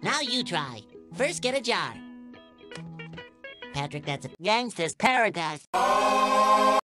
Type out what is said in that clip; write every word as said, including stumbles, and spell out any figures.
Now you try. First, get a jar. Patrick, that's a gangsta's paradise.